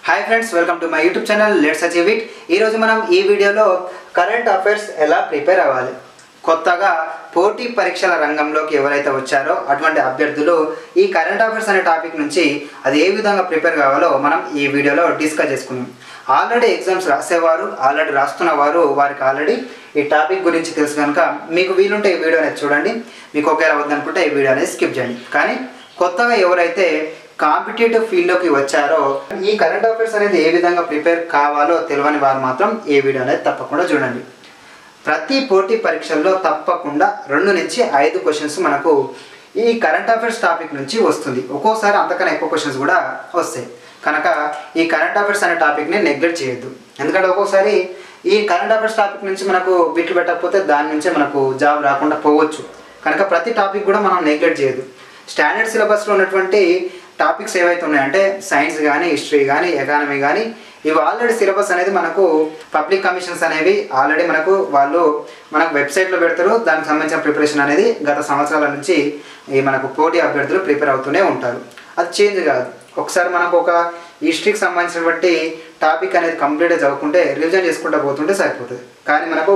Hi friends, welcome to my YouTube channel let's achieve it. ఈ రోజు మనం ఈ వీడియోలో కరెంట్ అఫైర్స్ ఎలా ప్రిపేర్ అవ్వాలి, కొత్తగా పోటీ పరీక్షల రంగంలోకి ఎవరైతే వచ్చారో అటువంటి అభ్యర్థులు ఈ కరెంట్ అఫైర్స్ అనే టాపిక్ నుంచి అది ఏ విధంగా ప్రిపేర్ కావాలో మనం ఈ వీడియోలో డిస్కస్ చేసుకున్నాం। ఆల్రెడీ ఎగ్జామ్స్ రాసేవారు, ఆల్రెడీ రాస్తున్న వారు వారికి ఆల్రెడీ ఈ టాపిక్ గురించి తెలుసు కనుక మీకు వీలుంటే ఈ వీడియో అనేది చూడండి। మీకు ఒకవేళ వద్దనుకుంటే ఈ వీడియో అనేది స్కిప్ చేయండి। కానీ కొత్తగా ఎవరైతే కాంపిటేటివ్ ఫీల్డ్లోకి వచ్చారో ఈ కరెంట్ అఫైర్స్ అనేది ఏ విధంగా ప్రిపేర్ కావాలో తెలియని వారు మాత్రం ఈ వీడియో అనేది తప్పకుండా చూడండి। ప్రతి పోటీ పరీక్షల్లో తప్పకుండా 2 నుంచి 5 క్వశ్చన్స్ మనకు ఈ కరెంట్ అఫైర్స్ టాపిక్ నుంచి వస్తుంది। ఒక్కోసారి అంతకన్నా ఎక్కువ క్వశ్చన్స్ కూడా వస్తాయి కనుక ఈ కరెంట్ అఫైర్స్ అనే టాపిక్ని నెగ్లెక్ట్ చేయొద్దు। ఎందుకంటే ఒక్కోసారి ఈ కరెంట్ అఫైర్స్ టాపిక్ నుంచి మనకు బిట్లు పెట్టకపోతే దాని నుంచే మనకు జాబ్ రాకుండా పోవచ్చు కనుక ప్రతి టాపిక్ కూడా మనం నెగ్లెక్ట్ చేయొద్దు। స్టాండర్డ్ సిలబస్లో ఉన్నటువంటి టాపిక్స్ ఏవైతే ఉన్నాయంటే సైన్స్ కానీ, హిస్టరీ కానీ, ఎకానమీ కానీ ఇవి ఆల్రెడీ సిలబస్ అనేది మనకు పబ్లిక్ కమిషన్స్ అనేవి ఆల్రెడీ మనకు వెబ్సైట్లో పెడతారు। దానికి సంబంధించిన ప్రిపరేషన్ అనేది గత సంవత్సరాల నుంచి ఈ మనకు పోటీ అభ్యర్థులు ప్రిపేర్ అవుతూనే ఉంటారు, అది చేంజ్ కాదు। ఒకసారి మనకు ఒక హిస్టరీకి సంబంధించినటువంటి టాపిక్ అనేది కంప్లీట్గా చదువుకుంటే రివిజన్ చేసుకుంటూ పోతుంటే సరిపోతుంది। కానీ మనకు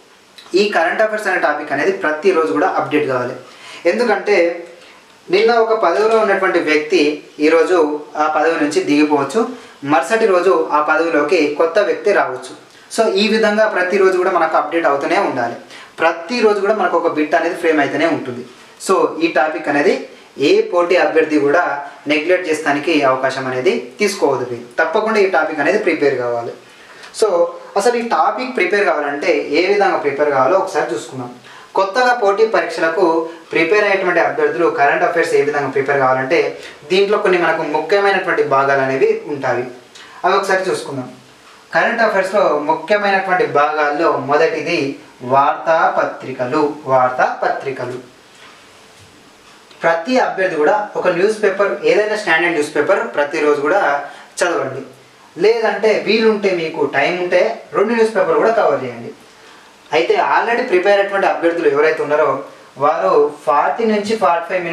ఈ కరెంట్ అఫైర్స్ అనే టాపిక్ అనేది ప్రతిరోజు కూడా అప్డేట్ కావాలి। ఎందుకంటే నిన్న ఒక పదవిలో ఉన్నటువంటి వ్యక్తి ఈరోజు ఆ పదవి నుంచి దిగిపోవచ్చు, మరుసటి రోజు ఆ పదవిలోకి కొత్త వ్యక్తి రావచ్చు। సో ఈ విధంగా ప్రతిరోజు కూడా మనకు అప్డేట్ అవుతూనే ఉండాలి, ప్రతిరోజు కూడా మనకు ఒక బిట్ అనేది ఫ్రేమ్ అయితేనే ఉంటుంది। సో ఈ టాపిక్ అనేది ఏ పోటీ అభ్యర్థి కూడా నెగ్లెక్ట్ చేస్తానికి అవకాశం అనేది తీసుకోవద్దు, తప్పకుండా ఈ టాపిక్ అనేది ప్రిపేర్ కావాలి। సో అసలు ఈ టాపిక్ ప్రిపేర్ కావాలంటే ఏ విధంగా ప్రిపేర్ కావాలో ఒకసారి చూసుకుందాం। కొత్తగా పోటీ పరీక్షలకు ప్రిపేర్ అయ్యేటువంటి అభ్యర్థులు కరెంట్ అఫైర్స్ ఏ విధంగా ప్రిపేర్ కావాలంటే దీంట్లో కొన్ని మనకు ముఖ్యమైనటువంటి భాగాలు అనేవి ఉంటాయి, అవి ఒకసారి చూసుకుందాం। కరెంట్ అఫైర్స్లో ముఖ్యమైనటువంటి భాగాల్లో మొదటిది వార్తాపత్రికలు। ప్రతి అభ్యర్థి కూడా ఒక న్యూస్ పేపర్, ఏదైనా స్టాండర్డ్ న్యూస్ పేపర్ ప్రతిరోజు కూడా చదవండి, లేదంటే వీలుంటే మీకు టైం ఉంటే 2 న్యూస్ పేపర్ కూడా కవర్ చేయండి। అయితే ఆల్రెడీ ప్రిపేర్ అయినటువంటి అభ్యర్థులు ఎవరైతే ఉన్నారో వారు 40 నుంచి 45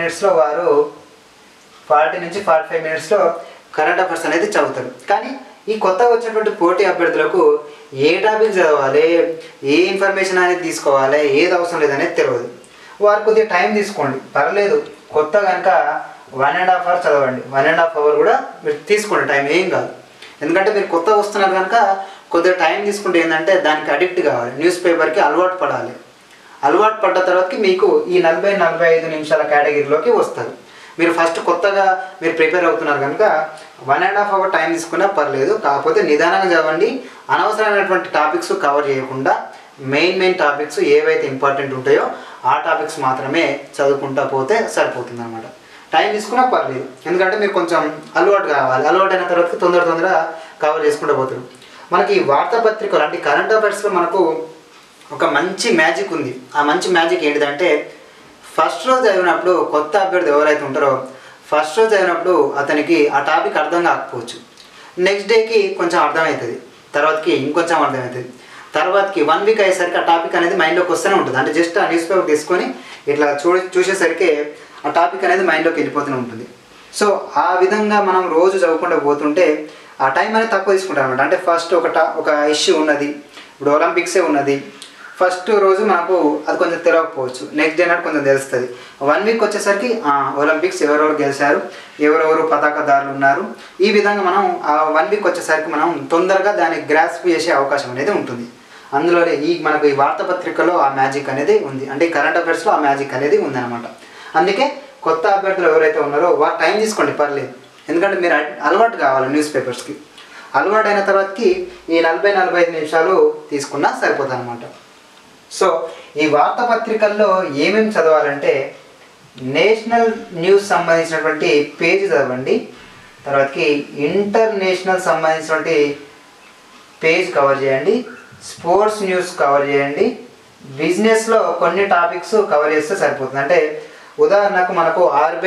మినిట్స్లో కరెంట్ అఫైర్స్ అనేది చదువుతారు। కానీ ఈ కొత్తగా వచ్చినటువంటి పోటీ అభ్యర్థులకు ఏ టాపిక్ చదవాలి, ఏ ఇన్ఫర్మేషన్ అనేది తీసుకోవాలి, ఏది అవసరం లేదనేది తెలియదు। వారు కొద్దిగా టైం తీసుకోండి, పర్లేదు, కొత్త కనుక 1.5 అవర్ చదవండి, 1.5 అవర్ కూడా మీరు తీసుకోండి, టైం ఏం కాదు। ఎందుకంటే మీరు కొత్తగా వస్తున్నారు కనుక కొద్దిగా టైం తీసుకుంటే ఏంటంటే దానికి అడిక్ట్ కావాలి, న్యూస్ పేపర్కి అలవాటు పడాలి। అలవాటు పడ్డ తర్వాతకి మీకు ఈ 40-45 నిమిషాల కేటగిరీలోకి వస్తారు। మీరు ఫస్ట్ కొత్తగా మీరు ప్రిపేర్ అవుతున్నారు కనుక 1.5 అవర్ టైం తీసుకున్నా పర్లేదు, కాకపోతే నిదానంగా చదవండి। అనవసరమైనటువంటి టాపిక్స్ కవర్ చేయకుండా మెయిన్ టాపిక్స్ ఏవైతే ఇంపార్టెంట్ ఉంటాయో ఆ టాపిక్స్ మాత్రమే చదువుకుంటా పోతే సరిపోతుంది అన్నమాట। టైం తీసుకున్నా పర్లేదు, ఎందుకంటే మీరు కొంచెం అలవాటు కావాలి, అలవాటు అయిన తర్వాత తొందరగా కవర్ చేసుకుంటూ పోతారు। మనకి ఈ వార్తాపత్రికలు అంటే కరెంట్ అఫైర్స్లో మనకు ఒక మంచి మ్యాజిక్ ఉంది। ఆ మంచి మ్యాజిక్ ఏంటిదంటే ఫస్ట్ రోజు చదివినప్పుడు కొత్త అభ్యర్థి ఎవరైతే ఉంటారో ఫస్ట్ రోజు చదివినప్పుడు అతనికి ఆ టాపిక్ అర్థం కాకపోవచ్చు, నెక్స్ట్ డేకి కొంచెం అర్థమవుతుంది, తర్వాతకి ఇంకొంచెం అర్థమవుతుంది, తర్వాతకి 1 వీక్ అయ్యేసరికి ఆ టాపిక్ అనేది మైండ్లోకి వస్తూనే ఉంటుంది। అంటే జస్ట్ ఆ న్యూస్ పేపర్ తీసుకొని ఇట్లా చూసేసరికి ఆ టాపిక్ అనేది మైండ్లోకి వెళ్ళిపోతూనే ఉంటుంది। సో ఆ విధంగా మనం రోజు చదువుకుంటూ పోతుంటే ఆ టైం అనేది తక్కువ తీసుకుంటారు అనమాట। అంటే ఫస్ట్ ఒక ఇష్యూ ఉన్నది, ఇప్పుడు ఒలింపిక్సే ఉన్నది, ఫస్ట్ రోజు మనకు అది కొంచెం తెలియకపోవచ్చు, నెక్స్ట్ డే నాడు కొంచెం తెలుస్తుంది, 1 వీక్ వచ్చేసరికి ఒలింపిక్స్ ఎవరెవరు గెలిచారు, ఎవరెవరు పతాకదారులు ఉన్నారు, ఈ విధంగా మనం ఆ 1 వీక్ వచ్చేసరికి మనం తొందరగా దాన్ని గ్రాస్ప్ చేసే అవకాశం అనేది ఉంటుంది। అందులోనే మనకు ఈ వార్తాపత్రికలో ఆ మ్యాజిక్ అనేది ఉంది, అంటే కరెంట్ అఫైర్స్లో ఆ మ్యాజిక్ అనేది ఉందన్నమాట। అందుకే కొత్త అభ్యర్థులు ఎవరైతే ఉన్నారో వారు టైం తీసుకోండి, పర్లేదు, ఎందుకంటే మీరు అలవాటు కావాలి న్యూస్ పేపర్స్కి, అలవాటు అయిన తర్వాతకి ఈ 40-45 నిమిషాలు తీసుకున్నా సరిపోతుంది అనమాట। సో ఈ వార్తాపత్రికల్లో ఏమేమి చదవాలంటే నేషనల్ న్యూస్ సంబంధించినటువంటి పేజ్ చదవండి, తర్వాతకి ఇంటర్నేషనల్ సంబంధించినటువంటి పేజ్ కవర్ చేయండి, స్పోర్ట్స్ న్యూస్ కవర్ చేయండి, బిజినెస్లో కొన్ని టాపిక్స్ కవర్ చేస్తే సరిపోతుంది। అంటే ఉదాహరణకు మనకు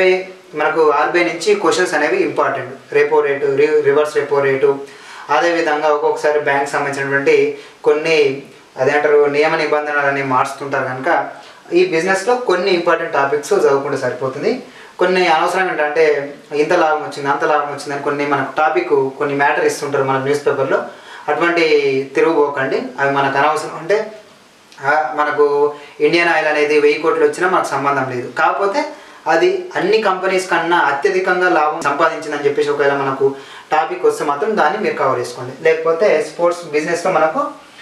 ఆర్బీఐ నుంచి క్వశ్చన్స్ అనేవి important, repo rate, reverse repo rate, అదేవిధంగా ఒక్కొక్కసారి బ్యాంక్ సంబంధించినటువంటి కొన్ని అదేంటారు నియమ నిబంధనలని మార్చుతుంటారు కనుక ఈ బిజినెస్లో కొన్ని ఇంపార్టెంట్ టాపిక్స్ చదువుకుంటే సరిపోతుంది। కొన్ని అనవసరం ఏంటంటే ఇంత లాభం వచ్చింది అంత లాభం వచ్చింది అని కొన్ని మనకు టాపిక్ కొన్ని మ్యాటర్ ఇస్తుంటారు మన న్యూస్ పేపర్లో. అటువంటి తిరుగుపోకండి, అవి మనకు అనవసరం. అంటే మనకు ఇండియన్ ఆయిల్ అనేది 1000 కోట్లు వచ్చినా మనకు సంబంధం లేదు. కాకపోతే అది అన్ని కంపెనీస్ కన్నా అత్యధికంగా లాభం సంపాదించిందని చెప్పేసి ఒకవేళ మనకు టాపిక్ వస్తే మాత్రం దాన్ని మీరు కవర్ చేసుకోండి. లేకపోతే స్పోర్ట్స్ బిజినెస్లో మనకు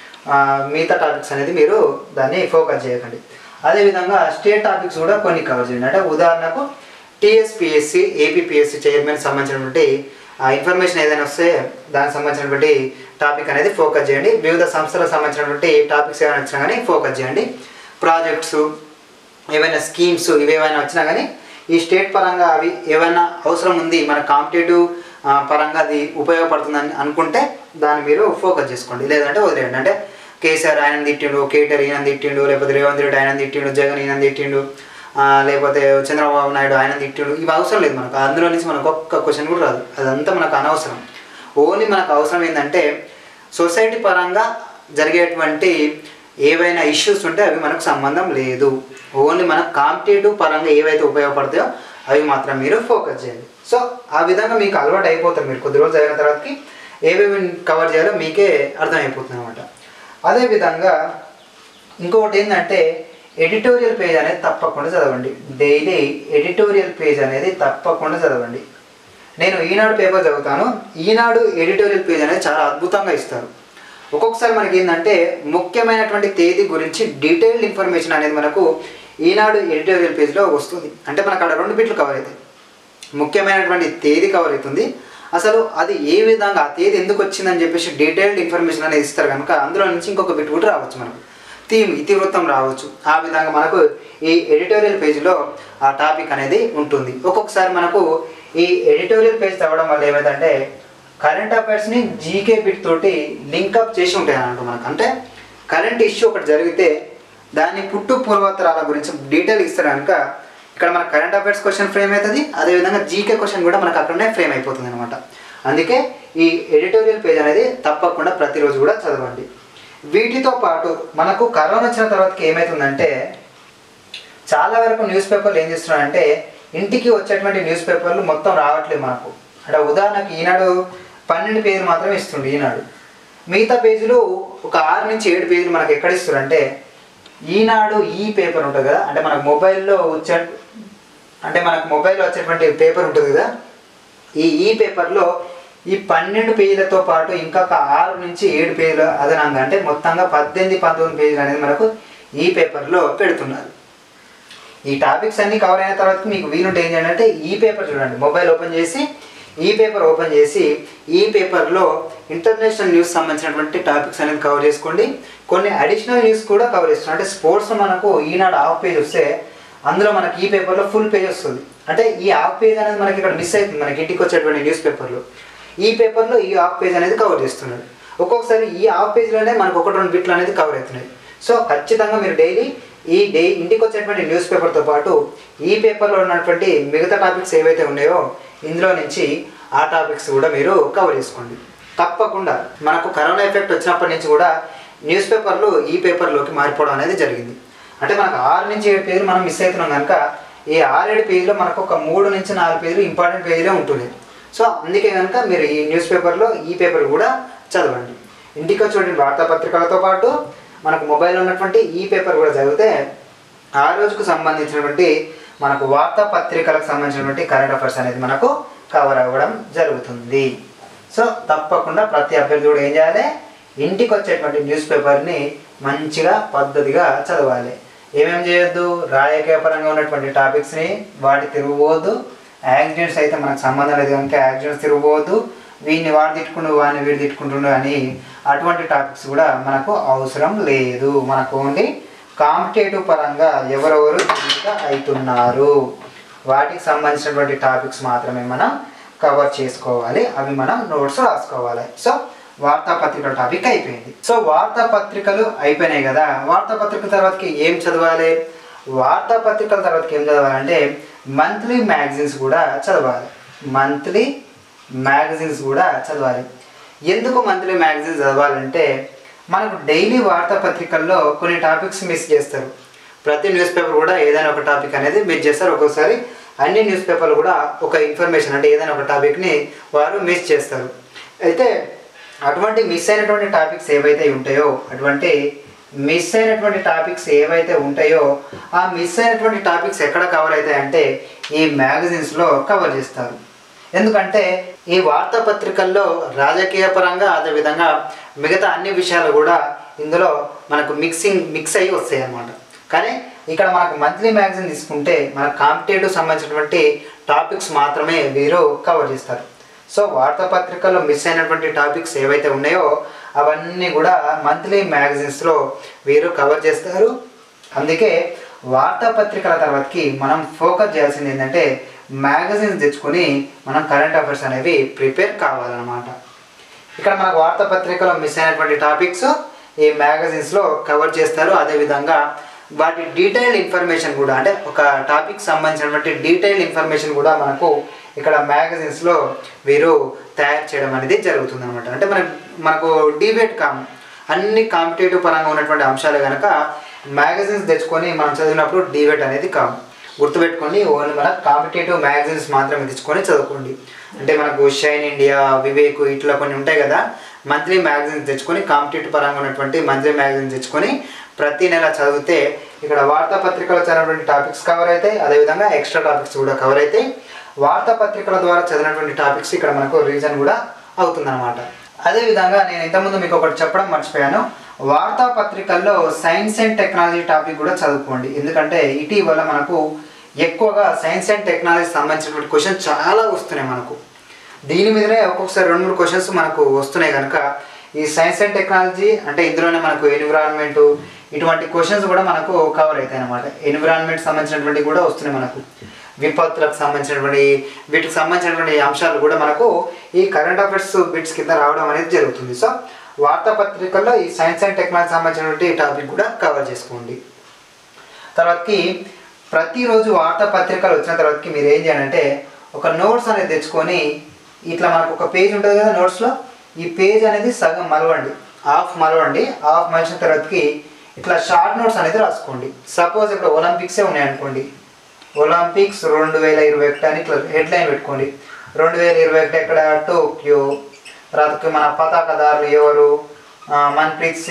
మిగతా టాపిక్స్ అనేది మీరు దాన్ని ఫోకస్ చేయకండి. అదేవిధంగా స్టేట్ టాపిక్స్ కూడా కొన్ని కవర్ చేయండి. అంటే ఉదాహరణకు టీఎస్పిఎస్సి, ఏపీపీఎస్సి చైర్మన్ సంబంధించినటువంటి ఇన్ఫర్మేషన్ ఏదైనా వస్తే దానికి సంబంధించినటువంటి టాపిక్ అనేది ఫోకస్ చేయండి. వివిధ సంస్థలకు సంబంధించినటువంటి టాపిక్స్ ఏమైనా వచ్చినా కానీ ఫోకస్ చేయండి. ప్రాజెక్ట్స్, ఏవైనా స్కీమ్స్ ఇవేమైనా వచ్చినా కానీ ఈ స్టేట్ పరంగా అవి ఏమైనా అవసరం ఉంది, మన కాంపిటేటివ్ పరంగా అది ఉపయోగపడుతుందని అనుకుంటే దాన్ని మీరు ఫోకస్ చేసుకోండి. లేదంటే వదిలేయండి. అంటే కేసీఆర్ ఆయన తిట్టిండు, కేటీఆర్ ఈయన తిట్టిండు, లేకపోతే రేవంత్ రెడ్డి ఆయన తిట్టిండు, జగన్ ఈయన తిట్టిండు, లేకపోతే చంద్రబాబు నాయుడు ఆయన తిట్టిండు, ఇవి అవసరం లేదు మనకు. అందులో నుంచి మనకు ఒక్క క్వశ్చన్ కూడా రాదు. అదంతా మనకు అనవసరం. ఓన్లీ మనకు అవసరం ఏంటంటే సొసైటీ పరంగా జరిగేటువంటి ఏవైనా ఇష్యూస్ ఉంటే అవి మనకు సంబంధం లేదు. ఓన్లీ మనకు కాంపిటేటివ్ పరంగా ఏవైతే ఉపయోగపడతాయో అవి మాత్రం మీరు ఫోకస్ చేయండి. సో ఆ విధంగా మీకు అలవాటు అయిపోతారు. మీరు కొద్ది రోజులు అయిన తర్వాతకి ఏవేవి కవర్ చేయాలో మీకే అర్థమైపోతుంది అనమాట. అదేవిధంగా ఇంకొకటి ఏంటంటే ఎడిటోరియల్ పేజ్ అనేది తప్పకుండా చదవండి. డైలీ ఎడిటోరియల్ పేజ్ అనేది తప్పకుండా చదవండి. నేను ఈనాడు పేపర్ చదువుతాను. ఈనాడు ఎడిటోరియల్ పేజ్ అనేది చాలా అద్భుతంగా ఇస్తారు. ఒక్కొక్కసారి మనకి ఏంటంటే ముఖ్యమైనటువంటి తేదీ గురించి డీటెయిల్డ్ ఇన్ఫర్మేషన్ అనేది మనకు ఈనాడు ఎడిటోరియల్ పేజ్లో వస్తుంది. అంటే మనకు అక్కడ 2 బిట్లు కవర్ అవుతాయి. ముఖ్యమైనటువంటి తేదీ కవర్ అవుతుంది, అసలు అది ఏ విధంగా ఆ తేదీ ఎందుకు వచ్చిందని చెప్పేసి డీటెయిల్డ్ ఇన్ఫర్మేషన్ అనేది ఇస్తారు కనుక అందులో నుంచి ఇంకొక బిట్ కూడా రావచ్చు, మనకు ఇతివృత్తం రావచ్చు. ఆ విధంగా మనకు ఈ ఎడిటోరియల్ పేజ్లో ఆ టాపిక్ అనేది ఉంటుంది. ఒక్కొక్కసారి మనకు ఈ ఎడిటోరియల్ పేజ్ చదవడం వల్ల ఏమైందంటే కరెంట్ అఫైర్స్ని జీకే బిట్ తోటి లింకప్ చేసి ఉంటాయి అన్నట్టు మనకు. అంటే కరెంట్ ఇష్యూ ఒకటి జరిగితే దాన్ని పుట్టు పూర్వోత్తరాల గురించి డీటెయిల్ ఇస్తారు కనుక ఇక్కడ మనకు కరెంట్ అఫైర్స్ క్వశ్చన్ ఫ్రేమ్ అవుతుంది, అదేవిధంగా జీకే క్వశ్చన్ కూడా మనకు అక్కడనే ఫ్రేమ్ అయిపోతుంది అనమాట. అందుకే ఈ ఎడిటోరియల్ పేజ్ అనేది తప్పకుండా ప్రతిరోజు కూడా చదవండి. వీటితో పాటు మనకు కరోనా వచ్చిన తర్వాతకి ఏమవుతుందంటే చాలా వరకు న్యూస్ పేపర్లు ఏం చేస్తున్నారంటే ఇంటికి వచ్చేటువంటి న్యూస్ పేపర్లు మొత్తం రావట్లేదు మనకు. అంటే ఉదాహరణకు ఈనాడు 12 పేజీలు మాత్రమే ఇస్తుంది ఈనాడు. మిగతా పేజీలు ఒక 6 నుంచి 7 పేజీలు మనకు ఎక్కడ ఇస్తారంటే ఈనాడు ఈ పేపర్ ఉంటుంది కదా, అంటే మనకు మొబైల్లో వచ్చేటువంటి పేపర్ ఉంటుంది కదా, ఈ పేపర్లో ఈ 12 పేజీలతో పాటు ఇంకొక 6 నుంచి 7 పేజీలు అదనంగా అంటే మొత్తంగా 18-19 పేజీలు అనేది మనకు ఈ పేపర్లో పెడుతున్నారు. ఈ టాపిక్స్ అన్నీ కవర్ అయిన తర్వాత మీకు వీలుంటే ఏం చేయండి అంటే ఈ పేపర్ చూడండి, మొబైల్ ఓపెన్ చేసి ఈ పేపర్ ఓపెన్ చేసి ఈ పేపర్లో ఇంటర్నేషనల్ న్యూస్ సంబంధించినటువంటి టాపిక్స్ అనేది కవర్ చేసుకోండి. కొన్ని అడిషనల్ న్యూస్ కూడా కవర్ చేస్తున్నాం. అంటే స్పోర్ట్స్ మనకు ఈనాడు హాఫ్ పేజ్ వస్తే అందులో మనకి ఈ పేపర్లో ఫుల్ పేజ్ వస్తుంది. అంటే ఈ హాఫ్ పేజ్ అనేది మనకి ఇక్కడ మిస్ అవుతుంది. మనకి ఇంటికి వచ్చేటువంటి న్యూస్ పేపర్లో ఈ పేపర్లో ఈ హాఫ్ పేజ్ అనేది కవర్ చేస్తున్నాడు. ఒక్కొక్కసారి ఈ హాఫ్ పేజ్లోనే మనకు 1-2 బిట్లు అనేది కవర్ అవుతున్నాయి. సో ఖచ్చితంగా మీరు డైలీ ఇంటికి వచ్చేటువంటి న్యూస్ పేపర్తో పాటు ఈ పేపర్లో ఉన్నటువంటి మిగతా టాపిక్స్ ఏవైతే ఉన్నాయో ఇందులో నుంచి ఆ టాపిక్స్ కూడా మీరు కవర్ చేసుకోండి. తప్పకుండా మనకు కరోనా ఎఫెక్ట్ వచ్చినప్పటి నుంచి కూడా న్యూస్ పేపర్లు ఈ పేపర్లోకి మారిపోవడం అనేది జరిగింది. అంటే మనకు 6 నుంచి 7 పేజీలు మనం మిస్ అవుతున్నాం కనుక ఈ 6-7 పేజీలో మనకు ఒక 3 నుంచి 4 పేజీలు ఇంపార్టెంట్ పేజీలే ఉంటుంది. సో అందుకే కనుక మీరు ఈ న్యూస్ పేపర్లో ఈ పేపర్ కూడా చదవండి. ఇంటికి వచ్చేటువంటి వార్తాపత్రికలతో పాటు మనకు మొబైల్లో ఉన్నటువంటి ఈ పేపర్ కూడా చదివితే ఆ రోజుకు సంబంధించినటువంటి మనకు వార్తాపత్రికలకు సంబంధించినటువంటి కరెంట్ అఫైర్స్ అనేది మనకు కవర్ అవ్వడం జరుగుతుంది. సో తప్పకుండా ప్రతి అభ్యర్థి కూడా ఏం చేయాలి, ఇంటికి వచ్చేటువంటి న్యూస్ పేపర్ని మంచిగా పద్ధతిగా చదవాలి. ఏమేమి చేయొద్దు, రాజకీయ పరంగా ఉన్నటువంటి టాపిక్స్ని వాటి తిరుగుపోవద్దు. యాక్సిడెంట్స్ అయితే మనకు సంబంధం లేదు కనుక యాక్సిడెంట్స్ తిరుగుపోవద్దు. వీడిని వాడు తిట్టుకుంటూ వాడిని వీడు తిట్టుకుంటుండు అని అటువంటి టాపిక్స్ కూడా మనకు అవసరం లేదు. మనకు ఓన్లీ కాంపిటేటివ్ పరంగా ఎవరెవరు ఇంకా అవుతున్నారు వాటికి సంబంధించినటువంటి టాపిక్స్ మాత్రమే మనం కవర్ చేసుకోవాలి. అవి మనం నోట్స్ రాసుకోవాలి. సో వార్తాపత్రికల టాపిక్ అయిపోయింది. సో వార్తాపత్రికలు అయిపోయినాయి కదా, వార్తాపత్రికల తర్వాతకి ఏం చదవాలి? వార్తాపత్రికల తర్వాతకి ఏం చదవాలంటే మంత్లీ మ్యాగజైన్స్ కూడా చదవాలి. మంత్లీ మ్యాగజైన్స్ కూడా చదవాలి. ఎందుకు మంత్లీ మ్యాగజైన్స్ చదవాలంటే మనకు డైలీ వార్తాపత్రికల్లో కొన్ని టాపిక్స్ మిస్ చేస్తారు. ప్రతి న్యూస్ పేపర్ కూడా ఏదైనా ఒక టాపిక్ అనేది మిస్ చేస్తారు. ఒక్కొక్కసారి అన్ని న్యూస్ పేపర్లు కూడా ఒక ఇన్ఫర్మేషన్ అంటే ఏదైనా ఒక టాపిక్ని వారు మిస్ చేస్తారు. అయితే అటువంటి మిస్ అయినటువంటి టాపిక్స్ ఏవైతే ఉంటాయో ఆ మిస్ అయినటువంటి టాపిక్స్ ఎక్కడ కవర్ అవుతాయంటే ఈ మ్యాగజైన్స్లో కవర్ చేస్తారు. ఎందుకంటే ఈ వార్తాపత్రికల్లో రాజకీయ పరంగా అదేవిధంగా మిగతా అన్ని విషయాలు కూడా ఇందులో మనకు మిక్స్ అయ్యి వస్తాయి అన్నమాట. కానీ ఇక్కడ మనకు మంత్లీ మ్యాగజైన్ తీసుకుంటే మనకు కాంపిటేటివ్ సంబంధించినటువంటి టాపిక్స్ మాత్రమే వీరు కవర్ చేస్తారు. సో వార్తాపత్రికల్లో మిస్ అయినటువంటి టాపిక్స్ ఏవైతే ఉన్నాయో అవన్నీ కూడా మంత్లీ మ్యాగజైన్స్లో వీరు కవర్ చేస్తారు. అందుకే వార్తాపత్రికల తర్వాతకి మనం ఫోకస్ చేయాల్సింది ఏంటంటే మ్యాగజైన్స్ తెచ్చుకొని మనం కరెంట్ అఫైర్స్ అనేవి ప్రిపేర్ కావాలన్నమాట. ఇక్కడ మనకు వార్తాపత్రికలో మిస్ అయినటువంటి టాపిక్స్ ఈ మ్యాగజైన్స్లో కవర్ చేస్తారు. అదేవిధంగా వాటి డీటెయిల్డ్ ఇన్ఫర్మేషన్ కూడా అంటే ఒక టాపిక్ సంబంధించినటువంటి డీటెయిల్డ్ ఇన్ఫర్మేషన్ కూడా మనకు ఇక్కడ మ్యాగజైన్స్లో వీరు తయారు చేయడం అనేది జరుగుతుంది అనమాట. అంటే మనకు డిబేట్ అన్ని కాంపిటేటివ్ పరంగా ఉన్నటువంటి అంశాలు కనుక మ్యాగజైన్స్ తెచ్చుకొని మనం చదివినప్పుడు డిబేట్ అనేది గుర్తుపెట్టుకోండి. ఓన్లీ మనకు కాంపిటేటివ్ మ్యాగజైన్స్ మాత్రమే తెచ్చుకొని చదువుకోండి. అంటే మనకు షైన్ ఇండియా, వివేక్ ఇట్లా కొన్ని ఉంటాయి కదా, మంత్లీ మ్యాగజైన్స్ తెచ్చుకొని కాంపిటేటివ్ పరంగా ఉన్నటువంటి మంత్లీ మ్యాగజైన్స్ తెచ్చుకొని ప్రతి నెల చదివితే ఇక్కడ వార్తాపత్రికలో చదివినటువంటి టాపిక్స్ కవర్ అవుతాయి. అదేవిధంగా ఎక్స్ట్రా టాపిక్స్ కూడా కవర్ అవుతాయి. వార్తాపత్రికల ద్వారా చదివినటువంటి టాపిక్స్ ఇక్కడ మనకు రివిజన్ కూడా అవుతుందన్నమాట. అదేవిధంగా నేను ఇంతకుముందు మీకు ఒకటి చెప్పడం మర్చిపోయాను. వార్తాపత్రికల్లో సైన్స్ అండ్ టెక్నాలజీ టాపిక్ కూడా చదువుకోండి. ఎందుకంటే ఇటీవల మనకు ఎక్కువగా సైన్స్ అండ్ టెక్నాలజీ సంబంధించినటువంటి క్వశ్చన్స్ చాలా వస్తున్నాయి మనకు. దీని మీదనే ఒక్కొక్కసారి 2-3 క్వశ్చన్స్ మనకు వస్తున్నాయి కనుక ఈ సైన్స్ అండ్ టెక్నాలజీ అంటే ఇందులోనే మనకు ఎన్విరాన్మెంట్ ఇటువంటి క్వశ్చన్స్ కూడా మనకు కవర్ అవుతాయి అన్నమాట. ఎన్విరాన్మెంట్ సంబంధించినటువంటి కూడా వస్తున్నాయి మనకు. విపత్తులకు సంబంధించినటువంటి వీటికి సంబంధించినటువంటి అంశాలు కూడా మనకు ఈ కరెంట్ అఫైర్స్ బిట్స్ కింద రావడం అనేది జరుగుతుంది. సో వార్తాపత్రికల్లో ఈ సైన్స్ అండ్ టెక్నాలజీ సంబంధించినటువంటి టాపిక్ కూడా కవర్ చేసుకోండి. తర్వాతకి ప్రతిరోజు వార్తాపత్రికలు వచ్చిన తర్వాతకి మీరు ఏం చేయాలంటే ఒక నోట్స్ అనేది తెచ్చుకొని ఇట్లా మనకు ఒక పేజ్ ఉంటుంది కదా నోట్స్లో, ఈ పేజ్ అనేది సగం మలవండి, హాఫ్ మలిచిన తర్వాతకి ఇట్లా షార్ట్ నోట్స్ అనేది రాసుకోండి. సపోజ్ ఇప్పుడు ఒలింపిక్సే ఉన్నాయనుకోండి, ఒలింపిక్స్ 2021 అని ఇట్లా హెడ్లైన్ పెట్టుకోండి. 2021 ఎక్కడ టోక్యో, తర్వాత మన పతాకదారులు ఎవరు, మన్ప్రీత్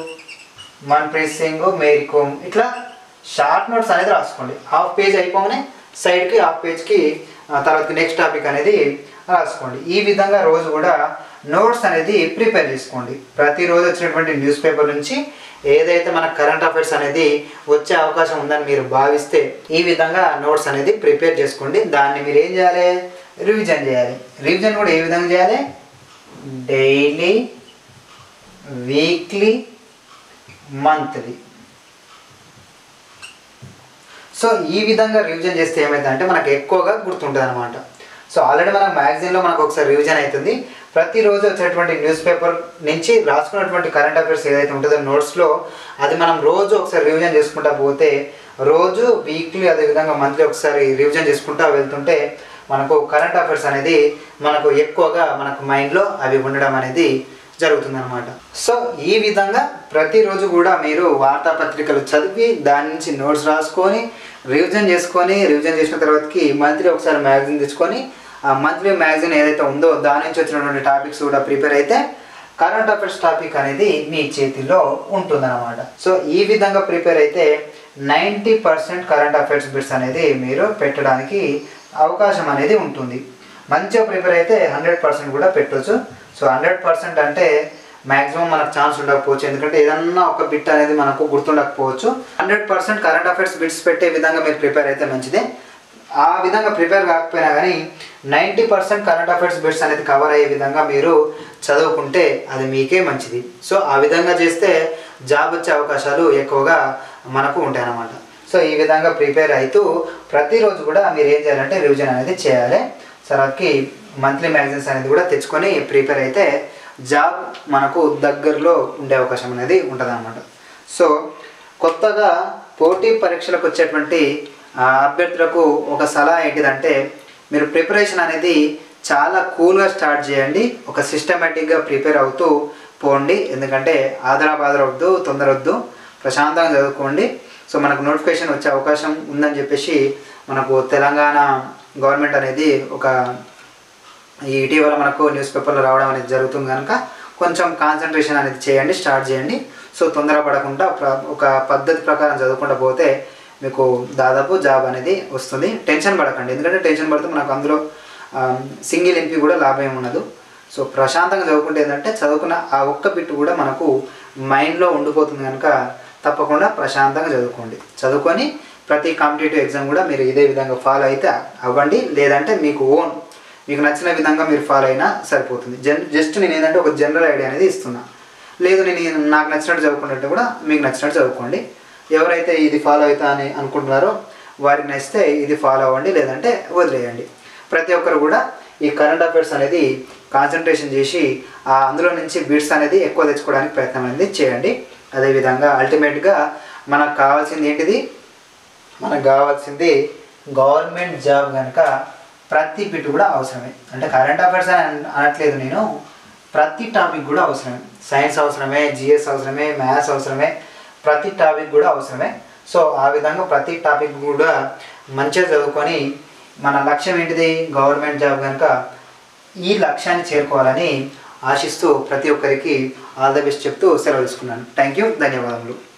సింగ్, మేరీ కోమ్, ఇట్లా షార్ట్ నోట్స్ అనేది రాసుకోండి. హాఫ్ పేజ్ అయిపోగానే సైడ్కి హాఫ్ పేజ్కి తర్వాత నెక్స్ట్ టాపిక్ అనేది రాసుకోండి. ఈ విధంగా రోజు కూడా నోట్స్ అనేది ప్రిపేర్ చేసుకోండి. ప్రతిరోజు వచ్చినటువంటి న్యూస్ పేపర్ నుంచి ఏదైతే మన కరెంట్ అఫైర్స్ అనేది వచ్చే అవకాశం ఉందని మీరు భావిస్తే ఈ విధంగా నోట్స్ అనేది ప్రిపేర్ చేసుకోండి. దాన్ని మీరు ఏం చేయాలి, రివిజన్ చేయాలి. రివిజన్ కూడా ఏ విధంగా చేయాలి, డైలీ, వీక్లీ, మంత్లీ. సో ఈ విధంగా రివిజన్ చేస్తే ఏమవుతుందంటే మనకు ఎక్కువగా గుర్తుంటుంది అనమాట. సో ఆల్రెడీ మనకు మ్యాగజైన్లో మనకు ఒకసారి రివిజన్ అవుతుంది. ప్రతిరోజు వచ్చేటువంటి న్యూస్ పేపర్ నుంచి రాసుకున్నటువంటి కరెంట్ అఫైర్స్ ఏదైతే ఉంటుందో నోట్స్లో అది మనం రోజు ఒకసారి రివిజన్ చేసుకుంటా పోతే రోజు వీక్లీ అదేవిధంగా మంత్లీ ఒకసారి రివిజన్ చేసుకుంటా వెళ్తుంటే మనకు కరెంట్ అఫైర్స్ అనేది మనకు ఎక్కువగా మనకు మైండ్లో అవి ఉండడం అనేది జరుగుతుందన్నమాట. సో ఈ విధంగా ప్రతిరోజు కూడా మీరు వార్తాపత్రికలు చదివి దాని నుంచి నోట్స్ రాసుకొని రివిజన్ చేసిన తర్వాతకి మంత్లీ ఒకసారి మ్యాగజైన్ తెచ్చుకొని ఆ మంత్లీ మ్యాగజైన్ ఏదైతే ఉందో దాని నుంచి వచ్చినటువంటి టాపిక్స్ కూడా ప్రిపేర్ అయితే కరెంట్ అఫైర్స్ టాపిక్ అనేది మీ చేతిలో ఉంటుందన్నమాట. సో ఈ విధంగా ప్రిపేర్ అయితే 90% కరెంట్ అఫైర్స్ బిట్స్ అనేది మీరు పెట్టడానికి అవకాశం అనేది ఉంటుంది. మంచిగా ప్రిపేర్ అయితే 100% కూడా పెట్టవచ్చు. సో 100% అంటే మ్యాక్సిమం మనకు ఛాన్స్ ఉండకపోవచ్చు, ఎందుకంటే ఏదన్నా ఒక బిట్ అనేది మనకు గుర్తుండకపోవచ్చు. 100% కరెంట్ అఫైర్స్ బిట్స్ పెట్టే విధంగా మీరు ప్రిపేర్ అయితే మంచిదే. ఆ విధంగా ప్రిపేర్ కాకపోయినా కానీ 90% కరెంట్ అఫైర్స్ బిట్స్ అనేది కవర్ అయ్యే విధంగా మీరు చదువుకుంటే అది మీకే మంచిది. సో ఆ విధంగా చేస్తే జాబ్ వచ్చే అవకాశాలు ఎక్కువగా మనకు ఉంటాయి అన్నమాట. సో ఈ విధంగా ప్రిపేర్ అవుతూ ప్రతిరోజు కూడా మీరు ఏం చేయాలంటే రివిజన్ అనేది చేయాలి. తర్వాతకి మంత్లీ మ్యాగజైన్స్ అనేది కూడా తెచ్చుకొని ప్రిపేర్ అయితే జాబ్ మనకు దగ్గరలో ఉండే అవకాశం అనేది ఉంటుంది అన్నమాట. సో కొత్తగా పోటీ పరీక్షలకు వచ్చేటువంటి అభ్యర్థులకు ఒక సలహా ఏంటిదంటే మీరు ప్రిపరేషన్ అనేది చాలా కూల్గా స్టార్ట్ చేయండి. ఒక సిస్టమేటిక్గా ప్రిపేర్ అవుతూ పోండి. ఎందుకంటే ఆదరాబాదరవద్దు, తొందరవద్దు, ప్రశాంతంగా చదువుకోండి. సో మనకు నోటిఫికేషన్ వచ్చే అవకాశం ఉందని చెప్పేసి మనకు తెలంగాణ గవర్నమెంట్ అనేది ఒక ఇటీవల మనకు న్యూస్ పేపర్లో రావడం అనేది జరుగుతుంది కనుక కొంచెం కాన్సన్ట్రేషన్ అనేది చేయండి, స్టార్ట్ చేయండి. సో తొందరపడకుండా ఒక పద్ధతి ప్రకారం చదువుకుంటూ పోతే మీకు దాదాపు జాబ్ అనేది వస్తుంది. టెన్షన్ పడకండి, ఎందుకంటే టెన్షన్ పడితే మనకు అందులో సింగిల్ ఎంపీ కూడా లాభం ఉండదు. సో ప్రశాంతంగా చదువుకుంటే ఏంటంటే చదువుకున్న ఆ ఒక్క బిట్ కూడా మనకు మైండ్లో ఉండిపోతుంది కనుక తప్పకుండా ప్రశాంతంగా చదువుకొని ప్రతి కాంపిటేటివ్ ఎగ్జామ్ కూడా మీరు ఇదే విధంగా ఫాలో అయితే అవ్వండి. లేదంటే మీకు నచ్చిన విధంగా మీరు ఫాలో అయినా సరిపోతుంది. జస్ట్ నేను ఏంటంటే ఒక జనరల్ ఐడియా అనేది ఇస్తున్నా. లేదు నేను నాకు నచ్చినట్టు చదువుకున్నట్టు కూడా మీకు నచ్చినట్టు చదువుకోండి. ఎవరైతే ఇది ఫాలో అవుతా అని అనుకుంటున్నారో వారికి నచ్చితే ఇది ఫాలో అవ్వండి, లేదంటే వదిలేయండి. ప్రతి ఒక్కరు కూడా ఈ కరెంట్ అఫైర్స్ అనేది కాన్సన్ట్రేషన్ చేసి అందులో నుంచి బిట్స్ అనేది ఎక్కువ తెచ్చుకోవడానికి ప్రయత్నం అనేది చేయండి. అదేవిధంగా అల్టిమేట్గా మనకు కావాల్సింది ఏంటిది? మనకు కావాల్సింది గవర్నమెంట్ జాబ్ కనుక ప్రతి బిట్ కూడా అవసరమే. అంటే కరెంట్ అఫైర్స్ అని అనట్లేదు నేను, ప్రతి టాపిక్ కూడా అవసరమే. సైన్స్ అవసరమే, జిఎస్ అవసరమే, మ్యాథ్స్ అవసరమే, ప్రతి టాపిక్ కూడా అవసరమే. సో ఆ విధంగా ప్రతి టాపిక్ కూడా మంచిగా చదువుకొని మన లక్ష్యం ఏంటిది? గవర్నమెంట్ జాబ్ కనుక ఈ లక్ష్యాన్ని చేరుకోవాలని ఆశిస్తూ ప్రతి ఒక్కరికి ఆల్ ద బెస్ట్ చెప్తూ సెలవు తీసుకున్నాను. థ్యాంక్ యూ, ధన్యవాదములు.